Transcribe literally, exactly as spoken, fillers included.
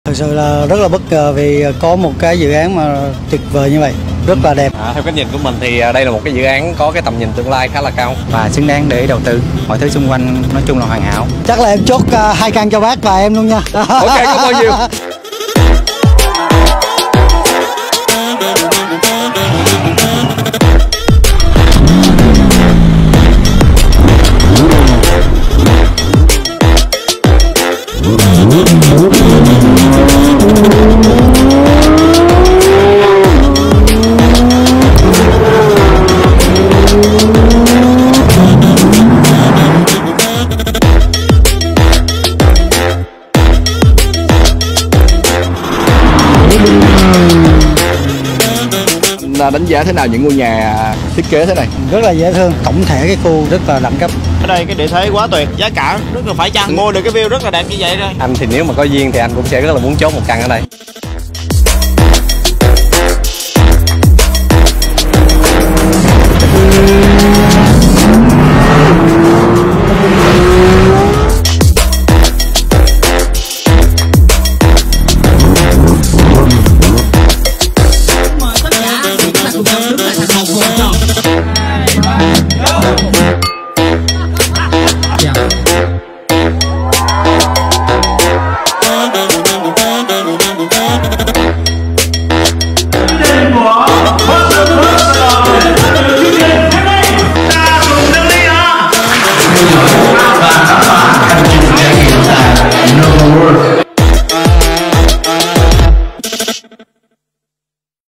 Thực sự là rất là bất ngờ vì có một cái dự án mà tuyệt vời như vậy, rất là đẹp. À, theo cách nhìn của mình thì đây là một cái dự án có cái tầm nhìn tương lai khá là cao và xứng đáng để đầu tư. Mọi thứ xung quanh nói chung là hoàn hảo. Chắc là em chốt uh, hai căn cho bác và em luôn nha. Ok, cảm ơn nhiều. Đánh giá thế nào những ngôi nhà thiết kế thế này? Rất là dễ thương, tổng thể cái khu rất là đẳng cấp. Ở đây cái địa thế quá tuyệt, giá cả rất là phải chăng, mua được cái view rất là đẹp như vậy rồi. Anh thì nếu mà có duyên thì anh cũng sẽ rất là muốn chốt một căn ở đây.